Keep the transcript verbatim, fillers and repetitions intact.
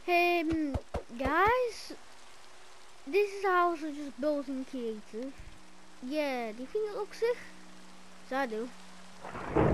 Hey, um, guys, this is how I just built in creative. Yeah, do you think it looks sick? 'Cause I do.